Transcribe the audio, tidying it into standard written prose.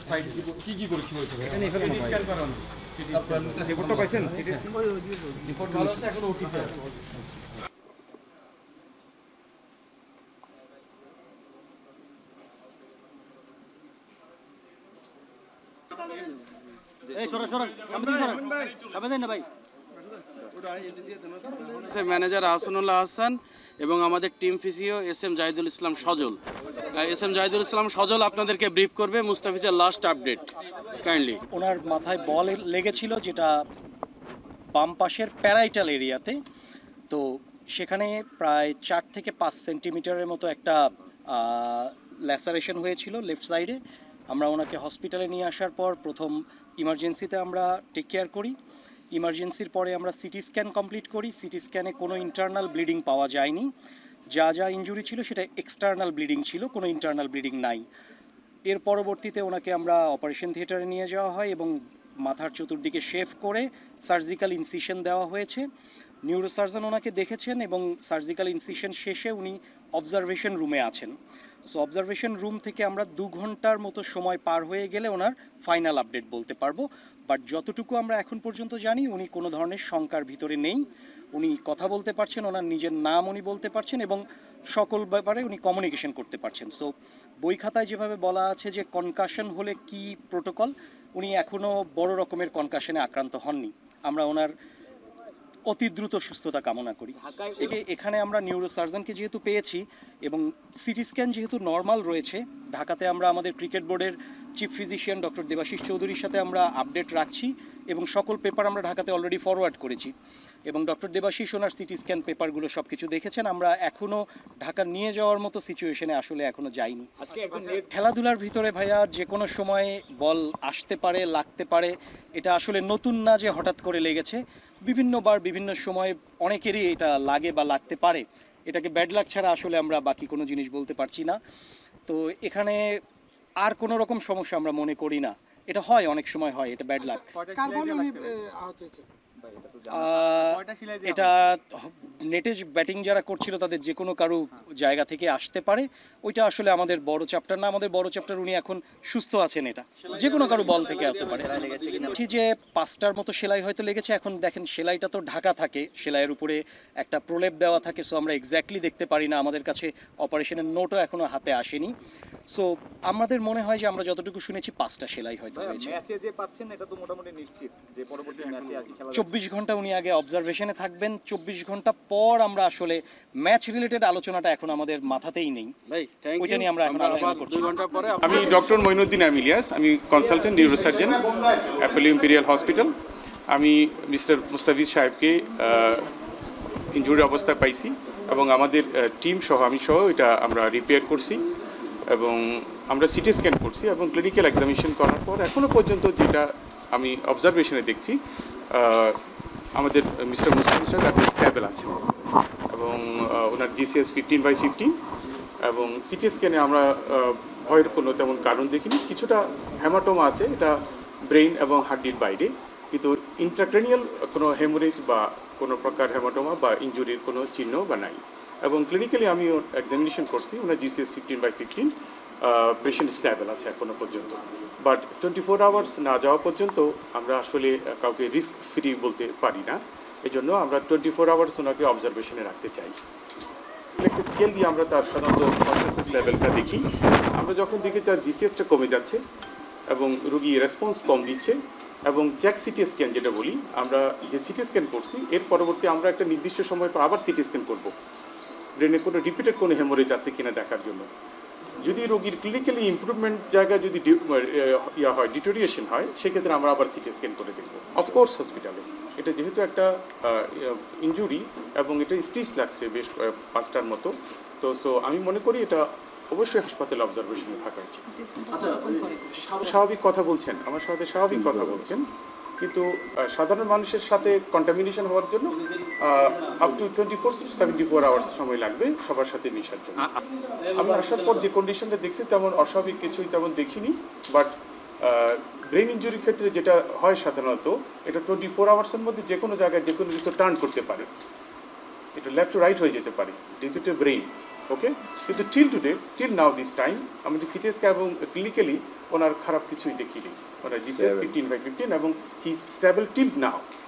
Side কি কি পরীক্ষা হয়েছে এখানে সিটি স্ক্যান করানো সিটি স্ক্যান রিপোর্টটা পাইছেন সিটি রিপোর্ট ভালো আছে এখন ওটিপি আছে এই সরা সরা সামনে সরা সামনে দেন না ভাই ম্যানেজার হাসানুল্লাহ হাসান এবং আমাদের team physio SM Jahidul Islam Sajal SM Jahidul Islam Sajal আপনাদেরকে ব্রিফ করবে মুস্তাফিজের লাস্ট আপডেট কাইন্ডলি। ওনার মাথায় বল লেগেছিল যেটা বাম পাশের প্যারাইটাল এরিয়াতে, তো সেখানে প্রায় 4 থেকে 5 সেন্টিমিটারের মতো একটা ল্যাসারেশন হয়েছিল লেফট সাইডে। আমরা ওনাকে হসপিটালে নিয়ে আসার পর প্রথম ইমার্জেন্সিতে আমরা টেক কেয়ার করি। ইমার্জেন্সির পরে আমরা সিটি স্ক্যান কমপ্লিট করি। সিটি স্ক্যানে কোনো ইন্টারনাল ব্লিডিং পাওয়া যায়নি। যা যা ইনজুরি ছিল সেটা এক্সটার্নাল ব্লিডিং ছিল, কোনো ইন্টারনাল ব্লিডিং নাই। এর পরবর্তীতে ওনাকে আমরা অপারেশন থিয়েটারে নিয়ে যাওয়া হয় এবং মাথার চতুর্দিকে শেভ করে সার্জিক্যাল ইনসিশন দেওয়া হয়েছে। নিউরোসার্জন ওনাকে দেখেছেন এবং সার্জিক্যাল ইনসিশন শেষে উনি অবজারভেশন রুমে আছেন। সো অবজারভেশন রুম থেকে আমরা 2 ঘন্টার মতো সময় পার হয়ে গেলে ওনার ফাইনাল আপডেট বলতে পারবো। বাট যতটুকু আমরা এখন পর্যন্ত জানি উনি কোনো ধরনের শঙ্কার ভিতরে নেই। উনি কথা বলতে পারছেন, ওনার নিজের নাম উনি বলতে পারছেন এবং সকল ব্যাপারে উনি কমিউনিকেশন করতে পারছেন। সো বই খাতায় যেভাবে বলা আছে যে কনকাশন হলে কি প্রোটোকল, উনি এখনও বড় রকমের কনকাশনে আক্রান্ত হননি। আমরা ওনার অতি দ্রুত সুস্থতা কামনা করি। এখানে আমরা নিউরোসার্জনকে যেহেতু পেয়েছি এবং সিটি স্ক্যান যেহেতু নর্মাল রয়েছে, ঢাকাতে আমরা আমাদের ক্রিকেট বোর্ডের চিফ ফিজিশিয়ান ডক্টর দেবাশিস চৌধুরীর সাথে আমরা আপডেট রাখছি এবং সকল পেপার আমরা ঢাকাতে অলরেডি ফরওয়ার্ড করেছি এবং ডক্টর দেবাশিস ওনার সিটি স্ক্যান পেপারগুলো সব কিছু দেখেছেন। আমরা এখনও ঢাকা নিয়ে যাওয়ার মতো সিচুয়েশনে আসলে এখনও যাইনি। খেলাধুলার ভিতরে ভাইয়া যে কোনো সময় বল আসতে পারে, লাগতে পারে, এটা আসলে নতুন না যে হঠাৎ করে লেগেছে। বিভিন্নবার বিভিন্ন সময় অনেকেরই এটা লাগে বা লাগতে পারে। এটাকে ব্যাড লাক ছাড়া আসলে আমরা বাকি কোনো জিনিস বলতে পারছি না। তো এখানে আর কোনো রকম সমস্যা আমরা মনে করি না। এটা হয়, অনেক সময় হয়, এটা ব্যাড লাক। এটা নেটে ব্যাটিং যারা করছিল তাদের যে কোনো কারো জায়গা থেকে আসতে পারে। ওইটা আসলে আমাদের বড় চ্যাপ্টার না। আমাদের বড় চ্যাপ্টার উনি এখন সুস্থ আছেন, এটা যে কোনো কারো বল থেকে আসতে পারে। যে 5টার মতো সেলাই হয়তো লেগেছে। এখন দেখেন সেলাইটা তো ঢাকা থাকে, সেলাইয়ের উপরে একটা প্রলেপ দেওয়া থাকে, সো আমরা এক্স্যাক্টলি দেখতে পারি না। আমাদের কাছে অপারেশনের নোটও এখনও হাতে আসেনি। সো আমাদের মনে হয় যে আমরা যতটুকু শুনেছি 5টা সেলাই হয়তো হয়েছে। 24 ঘন্টা উনি আগে অবজারভেশনে থাকবেন। 24 ঘন্টা পর আমরা আসলে ম্যাচ রিলেটেড আলোচনাটা এখন আমাদের মাথাতেই নেই, ওইটা নিয়ে আমরা এখন আলোচনা করছি। আমি ডক্টর মঈনুদ্দিন আমিলিয়াস, আমি consultant neurosurgeon, Apollo Imperial hospital. আমি মিস্টার মুস্তাফিজ সাহেবকে ইনজুরি অবস্থায় পাইছি এবং আমাদের টিম সহ আমি সহ এটা আমরা রিপেয়ার করছি এবং আমরা সিটি স্ক্যান করছি এবং ক্লিনিক্যাল এক্সামিনেশন করার পর এখনও পর্যন্ত যেটা আমি অবজারভেশনে দেখছি আমাদের মিস্টার মুস্তাফিজ সাহেব এখন স্ট্যাবল আছে এবং ওনার জিসিএস 15/15 এবং সিটি স্ক্যানে আমরা ভয়ের কোনো তেমন কারণ দেখিনি। কিছুটা হেমাটোমা আছে, এটা ব্রেইন এবং হার্টটির বাইরে, কিন্তু ইন্ট্রাক্রেনিয়াল কোনো হেমোরেজ বা কোনো প্রকার হেমাটোমা বা ইনজুরির কোনো চিহ্ন বা নাই। এবং ক্লিনিক্যালি আমি এক্সামিনেশন করছি, ওনার জিসিএস 15/15, পেশেন্ট স্ট্যাবল আছে এখনও পর্যন্ত। বাট 24 আওয়ার্স না যাওয়া পর্যন্ত আমরা আসলে কাউকে রিস্ক ফ্রি বলতে পারি না। এই জন্য আমরা 24 আওয়ার্স ওনাকে অবজারভেশনে রাখতে চাই। একটা স্কেল দিয়ে আমরা তার সাধারণত কনসিয়াসনেস লেভেলটা দেখি। আমরা যখন দেখি তার জিসিএসটা কমে যাচ্ছে এবং রুগী রেসপন্স কম দিচ্ছে এবং জ্যাক সিটি স্ক্যান যেটা বলি, আমরা যে সিটি স্ক্যান করছি এর পরবর্তী আমরা একটা নির্দিষ্ট সময় পর আবার সিটি স্ক্যান করব ব্রেনে কোনো রিপিটেড কোনো হেমোরেজ আছে কিনা দেখার জন্য। যদি রোগীর ক্লিনিক্যালি ইমপ্রুভমেন্ট জায়গায় যদি ডিটোরিয়েশন হয়, সেক্ষেত্রে আমরা আবার সিটি স্ক্যান করে দেখব। অফকোর্স হসপিটালে এটা যেহেতু একটা ইনজুরি এবং এটা স্টিচ লাগছে বেশ 5টার মতো, তো সো আমি মনে করি এটা অবশ্যই হাসপাতালে অবজারভেশনে থাকা উচিত। স্বাভাবিক কথা বলছেন, আমার সাথে স্বাভাবিক কথা বলছেন, কিন্তু সাধারণ মানুষের সাথে কন্টামিনেশন হওয়ার জন্য আপ টু 24 to 74 আওয়ার্স সময় লাগবে সবার সাথে মিশার জন্য। আমি আসার পর যে কন্ডিশনটা দেখছি তেমন অস্বাভাবিক কিছুই তেমন দেখিনি। বাট ব্রেন ইনজুরির ক্ষেত্রে যেটা হয় সাধারণত, এটা 24 আওয়ার্সের মধ্যে যে কোনো জায়গায় যে কোনো কিছু টার্ন করতে পারে, এটা লেফট টু রাইট হয়ে যেতে পারে ডিউ টু ব্রেইন। ওকে, কিন্তু টিল নাও দিস টাইম আমাদের সিটি স্ক্যান এবং ক্লিনিক্যালি ওনার খারাপ কিছুই দেখিনি, ওনার জিসিএস 15/15 এবং হি স্টেবল টিল নাও।